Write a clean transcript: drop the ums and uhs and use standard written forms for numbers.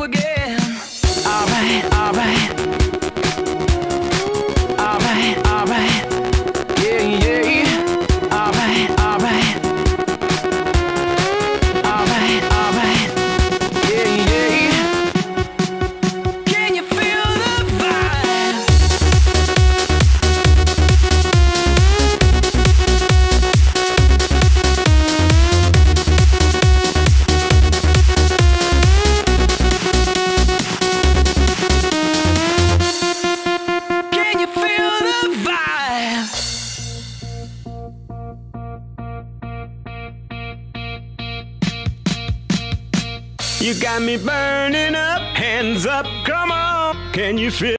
again. Alright, alright. Alright, alright. Yeah, yeah. Alright, alright. Alright, alright. Yeah, yeah. Can you feel the vibe? Can you feel the vibe? You got me burning up, hands up, come on. Can you feel